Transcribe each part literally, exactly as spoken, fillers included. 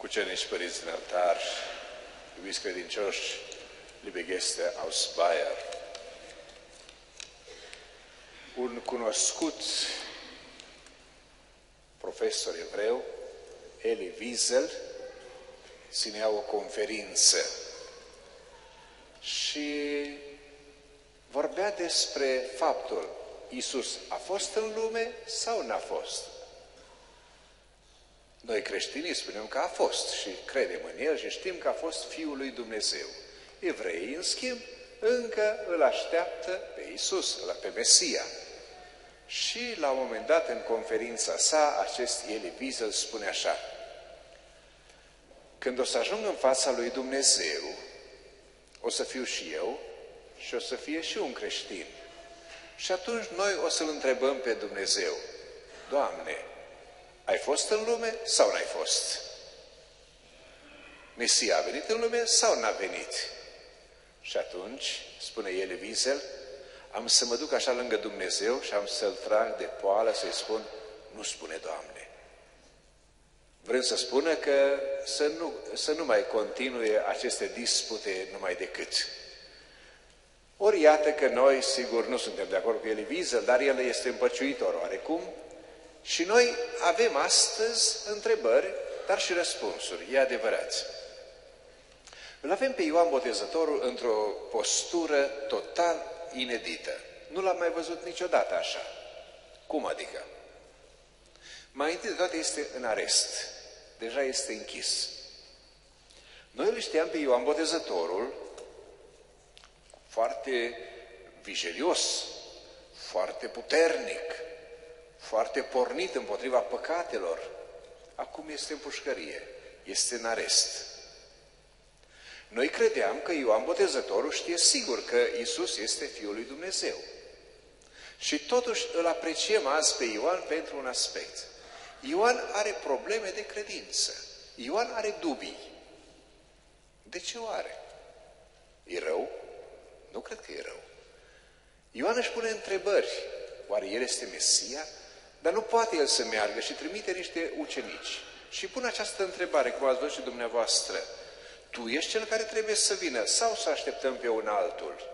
Cucenici, părinți din altar, iubiți credincioși, liebe Gäste aus Bayern. Un cunoscut profesor evreu, Elie Wiesel, ținea o conferință și vorbea despre faptul: Iisus a fost în lume sau n-a fost? Noi creștinii spunem că a fost și credem în El și știm că a fost Fiul lui Dumnezeu. Evreii, în schimb, încă îl așteaptă pe Iisus, pe Mesia. Și la un moment dat, în conferința sa, acest Elie Wiesel spune așa: când o să ajung în fața lui Dumnezeu, o să fiu și eu și o să fie și un creștin. Și atunci noi o să-L întrebăm pe Dumnezeu: Doamne, ai fost în lume sau n-ai fost? Mesia a venit în lume sau n-a venit? Și atunci, spune Elie Wiesel, am să mă duc așa lângă Dumnezeu și am să-L trag de poală, să-i spun: nu spune, Doamne. Vrem să spună că să nu, să nu mai continue aceste dispute numai decât. Ori iată că noi, sigur, nu suntem de acord cu Elie Wiesel, dar el este împăciuitor oarecum. Și noi avem astăzi întrebări, dar și răspunsuri, e adevărat. Îl avem pe Ioan Botezătorul într-o postură total inedită. Nu l-am mai văzut niciodată așa. Cum adică? Mai întâi de toate este în arest. Deja este închis. Noi îl știam pe Ioan Botezătorul foarte vigilios, foarte puternic, foarte pornit împotriva păcatelor. Acum este în pușcărie, este în arest. Noi credeam că Ioan Botezătorul știe sigur că Iisus este Fiul lui Dumnezeu. Și totuși îl apreciem azi pe Ioan pentru un aspect. Ioan are probleme de credință. Ioan are dubii. De ce o are? E rău? Nu cred că e rău. Ioan își pune întrebări. Oare el este Mesia? Dar nu poate el să meargă și trimite niște ucenici. Și pune această întrebare, cum ați văzut și dumneavoastră: tu ești cel care trebuie să vină sau să așteptăm pe un altul?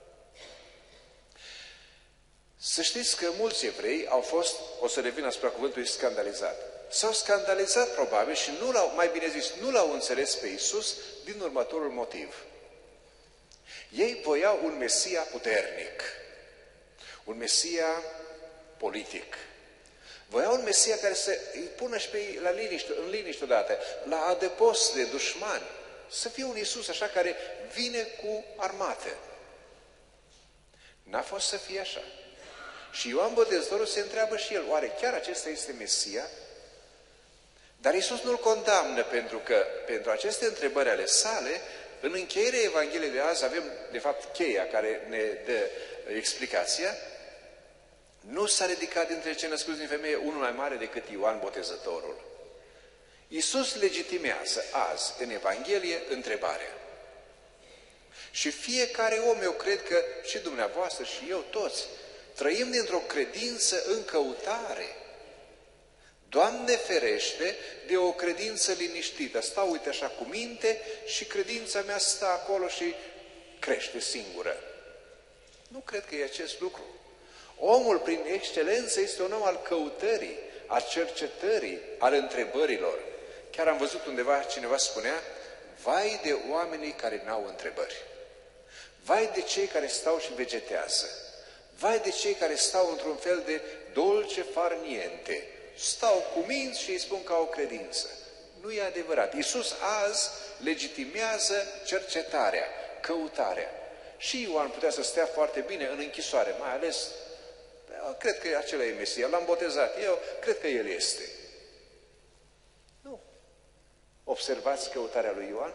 Să știți că mulți evrei au fost, o să revin asupra cuvântului, scandalizat. S-au scandalizat probabil și nu l-au, mai bine zis, nu l-au înțeles pe Iisus din următorul motiv. Ei voiau un Mesia puternic, un Mesia politic. Voiau un Mesia care să îi pună și pe ei la liniște, în liniște odată, la adăpost de dușmani. Să fie un Iisus așa care vine cu armate. N-a fost să fie așa. Și Ioan Botezătorul se întreabă și el: oare chiar acesta este Mesia? Dar Iisus nu-l condamnă, pentru că pentru aceste întrebări ale sale, în încheierea Evangheliei de azi avem, de fapt, cheia care ne dă explicația. Nu s-a ridicat dintre cei născuți din femeie unul mai mare decât Ioan Botezătorul. Iisus legitimează azi în Evanghelie întrebarea. Și fiecare om, eu cred că și dumneavoastră și eu toți, trăim dintr-o credință în căutare. Doamne ferește de o credință liniștită. Stau, uite așa, cu minte și credința mea stă acolo și crește singură. Nu cred că e acest lucru. Omul, prin excelență, este un om al căutării, al cercetării, al întrebărilor. Chiar am văzut undeva, cineva spunea: vai de oamenii care n-au întrebări. Vai de cei care stau și vegetează. Vai de cei care stau într-un fel de dolce far niente. Stau cu minți și îi spun că au credință. Nu e adevărat. Iisus azi legitimează cercetarea, căutarea. Și Ioan putea să stea foarte bine în închisoare, mai ales, cred că acela e Mesia, l-am botezat eu, cred că el este. Nu. Observați căutarea lui Ioan?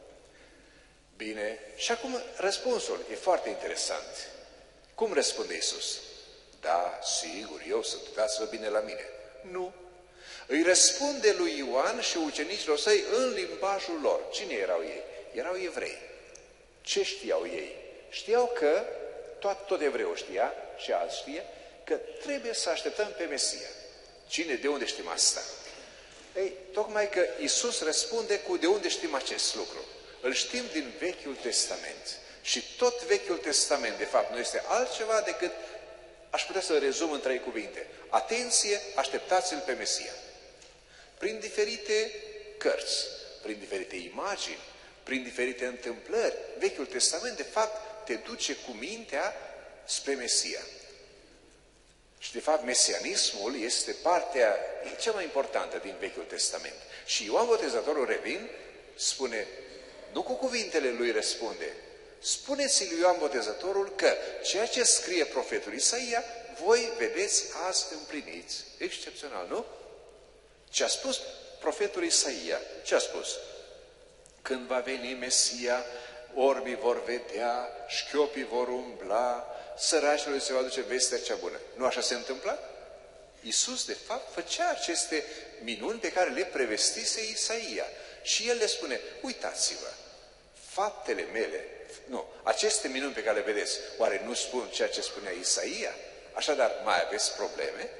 Bine. Și acum răspunsul e foarte interesant. Cum răspunde Iisus? Da, sigur, eu sunt, dați-vă bine la mine. Nu. Îi răspunde lui Ioan și ucenicilor săi în limbajul lor. Cine erau ei? Erau evrei. Ce știau ei? Știau că, tot, tot evreul știa și alți știe, că trebuie să așteptăm pe Mesia. Cine, de unde știm asta? Ei, tocmai că Iisus răspunde cu de unde știm acest lucru. Îl știm din Vechiul Testament. Și tot Vechiul Testament, de fapt, nu este altceva decât, aș putea să rezum în trei cuvinte. Atenție, așteptați-L pe Mesia. Prin diferite cărți, prin diferite imagini, prin diferite întâmplări, Vechiul Testament, de fapt, te duce cu mintea spre Mesia. Și, de fapt, mesianismul este partea cea mai importantă din Vechiul Testament. Și Ioan Botezătorul, revin, spune, nu cu cuvintele lui răspunde, spuneți lui Ioan Botezătorul că ceea ce scrie profetul Isaia, voi vedeți azi împliniți. Excepțional, nu? Ce a spus profetul Isaia? Ce a spus? Când va veni Mesia, orbii vor vedea, șchiopii vor umbla, săracilor se va duce vestea cea bună. Nu așa se întâmplă? Iisus, de fapt, făcea aceste minuni pe care le prevestise Isaia. Și el le spune, uitați-vă, faptele mele, nu, aceste minuni pe care le vedeți, oare nu spun ceea ce spunea Isaia? Așadar, mai aveți probleme?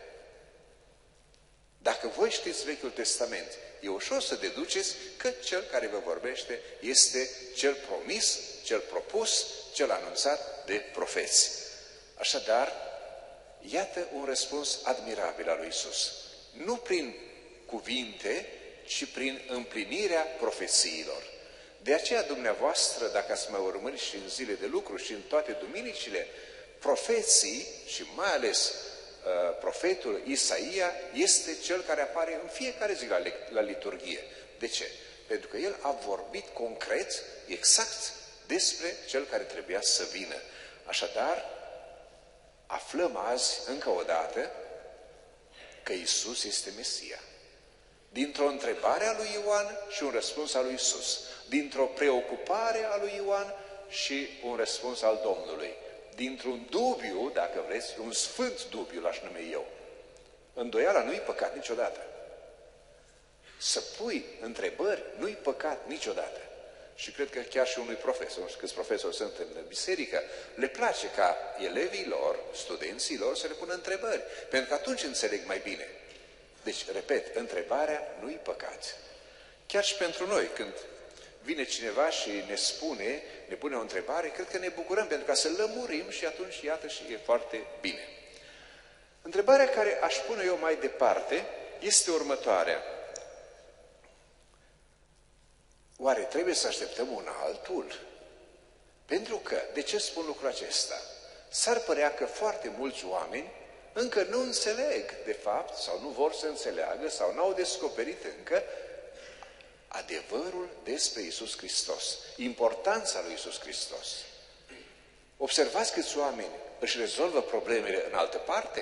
Dacă voi știți Vechiul Testament, e ușor să deduceți că cel care vă vorbește este cel promis, cel propus, cel anunțat de profeți. Așadar, iată un răspuns admirabil al lui Iisus. Nu prin cuvinte, ci prin împlinirea profețiilor. De aceea, dumneavoastră, dacă ați mai urmărit și în zile de lucru și în toate duminicile, profeții și mai ales uh, profetul Isaia este cel care apare în fiecare zi la, la liturghie. De ce? Pentru că el a vorbit concret, exact, despre cel care trebuia să vină. Așadar, aflăm azi, încă o dată, că Iisus este Mesia. Dintr-o întrebare a lui Ioan și un răspuns al lui Iisus. Dintr-o preocupare a lui Ioan și un răspuns al Domnului. Dintr-un dubiu, dacă vreți, un sfânt dubiu l-aș numi eu. Îndoiala nu-i păcat niciodată. Să pui întrebări nu-i păcat niciodată. Și cred că chiar și unui profesor, nu știu câți profesori sunt în biserică, le place ca elevii lor, studenții lor, să le pună întrebări. Pentru că atunci înțeleg mai bine. Deci, repet, întrebarea nu-i păcat. Chiar și pentru noi, când vine cineva și ne spune, ne pune o întrebare, cred că ne bucurăm pentru ca să lămurim și atunci, iată, și e foarte bine. Întrebarea care aș pune eu mai departe este următoarea. Oare trebuie să așteptăm un altul? Pentru că, de ce spun lucrul acesta? S-ar părea că foarte mulți oameni încă nu înțeleg, de fapt, sau nu vor să înțeleagă, sau n-au descoperit încă adevărul despre Iisus Hristos, importanța lui Iisus Hristos. Observați câți oameni își rezolvă problemele în altă parte?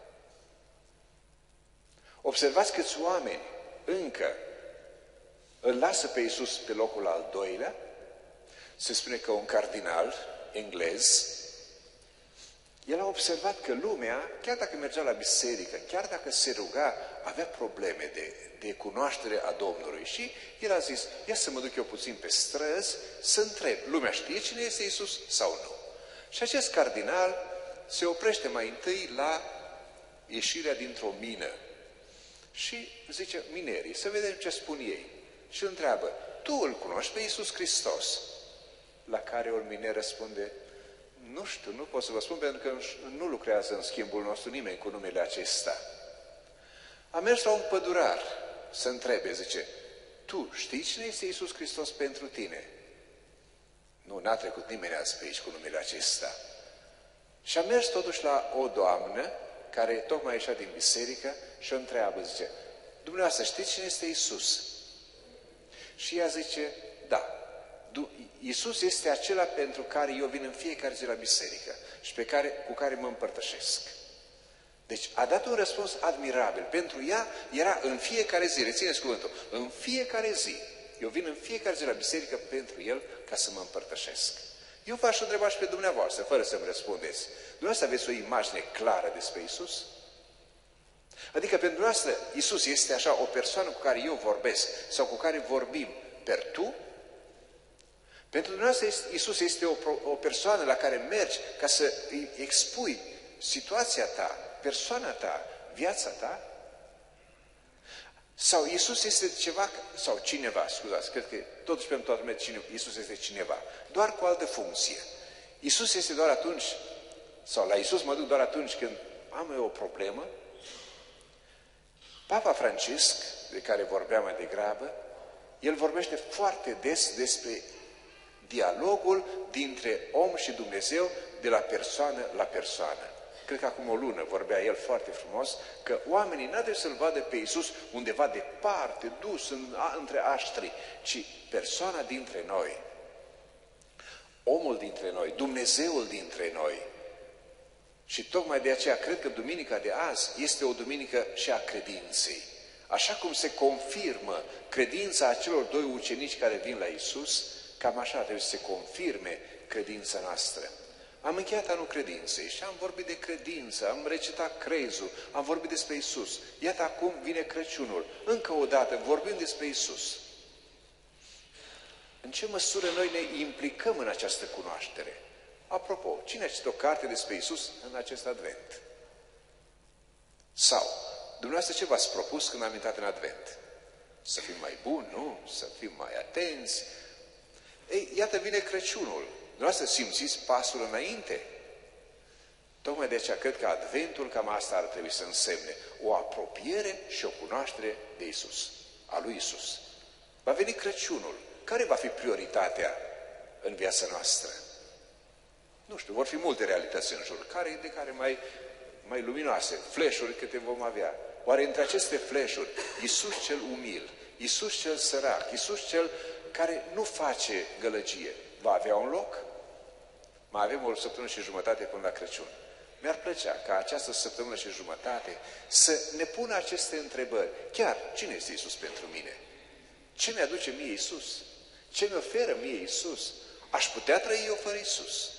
Observați câți oameni încă îl lasă pe Iisus pe locul al doilea. Se spune că un cardinal englez, el a observat că lumea, chiar dacă mergea la biserică, chiar dacă se ruga, avea probleme de, de cunoaștere a Domnului. Și el a zis, ia să mă duc eu puțin pe străzi să întreb, lumea știe cine este Iisus sau nu? Și acest cardinal se oprește mai întâi la ieșirea dintr-o mină. Și zice, minerii, să vedem ce spun ei. Și îl întreabă, tu îl cunoști pe Iisus Hristos? La care un miner răspunde, nu știu, nu pot să vă spun, pentru că nu lucrează în schimbul nostru nimeni cu numele acesta. A mers la un pădurar să întrebe, zice, tu știi cine este Iisus Hristos pentru tine? Nu, n-a trecut nimeni azi pe aici cu numele acesta. Și a mers totuși la o doamnă care tocmai ieșea din biserică și o întreabă, zice, dumneavoastră știți cine este Iisus? Și ea zice, da, Iisus este acela pentru care eu vin în fiecare zi la biserică și pe care, cu care mă împărtășesc. Deci a dat un răspuns admirabil. Pentru ea era în fiecare zi, rețineți cuvântul, în fiecare zi. Eu vin în fiecare zi la biserică pentru el ca să mă împărtășesc. Eu v-aș întreba și pe dumneavoastră, fără să-mi răspundeți. Dumneavoastră aveți o imagine clară despre Iisus? Adică pentru dumneavoastră Iisus este așa o persoană cu care eu vorbesc sau cu care vorbim per tu? Pentru dumneavoastră Iisus este o, o persoană la care mergi ca să îi expui situația ta, persoana ta, viața ta? Sau Iisus este ceva, sau cineva, scuzați, cred că totuși pentru toată lumea Iisus este cineva, doar cu altă funcție. Iisus este doar atunci, sau la Iisus mă duc doar atunci când am eu o problemă. Papa Francisc, de care vorbeam mai degrabă, el vorbește foarte des despre dialogul dintre om și Dumnezeu de la persoană la persoană. Cred că acum o lună vorbea el foarte frumos că oamenii n-au de să-L vadă pe Iisus undeva departe, dus în, a, între aștri, ci persoana dintre noi, omul dintre noi, Dumnezeul dintre noi. Și tocmai de aceea cred că duminica de azi este o duminică și a credinței. Așa cum se confirmă credința acelor doi ucenici care vin la Iisus, cam așa trebuie să se confirme credința noastră. Am încheiat anul credinței și am vorbit de credință, am recitat crezul, am vorbit despre Iisus. Iată acum vine Crăciunul. Încă o dată vorbim despre Iisus. În ce măsură noi ne implicăm în această cunoaștere? Apropo, cine a citit o carte despre Iisus în acest Advent? Sau, dumneavoastră ce v-ați propus când am intrat în Advent? Să fim mai buni, nu? Să fim mai atenți? Ei, iată vine Crăciunul. Dumneavoastră simțiți pasul înainte? Tocmai de aceea cred că Adventul cam asta ar trebui să însemne. O apropiere și o cunoaștere de Iisus, a lui Iisus. Va veni Crăciunul. Care va fi prioritatea în viața noastră? Nu știu, vor fi multe realități în jur. Care de care mai, mai luminoase? Flash-uri câte vom avea. Oare între aceste flash-uri, Iisus cel umil, Iisus cel sărac, Iisus cel care nu face gălăgie, va avea un loc? Mai avem o săptămână și jumătate până la Crăciun. Mi-ar plăcea ca această săptămână și jumătate să ne pună aceste întrebări. Chiar, cine este Iisus pentru mine? Ce mi-aduce mie Iisus? Ce mi oferă mie Iisus? Aș putea trăi eu fără Iisus?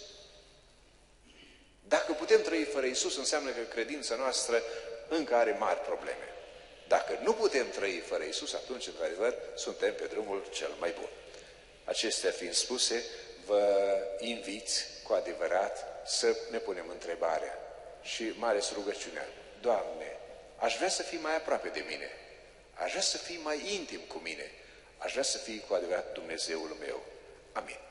Dacă putem trăi fără Iisus, înseamnă că credința noastră încă are mari probleme. Dacă nu putem trăi fără Iisus, atunci, într-adevăr, suntem pe drumul cel mai bun. Acestea fiind spuse, vă invit cu adevărat să ne punem întrebarea și mai ales rugăciunea. Doamne, aș vrea să fii mai aproape de mine, aș vrea să fii mai intim cu mine, aș vrea să fii cu adevărat Dumnezeul meu. Amin.